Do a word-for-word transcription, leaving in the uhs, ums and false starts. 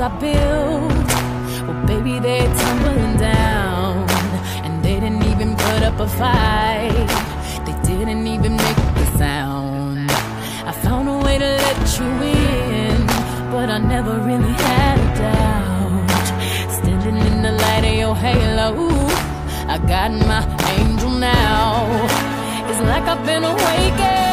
I built, well, baby, they're tumbling down. And they didn't even put up a fight. They didn't even make a sound. I found a way to let you in, but I never really had a doubt. Standing in the light of your halo, I got my angel now. It's like I've been awakened.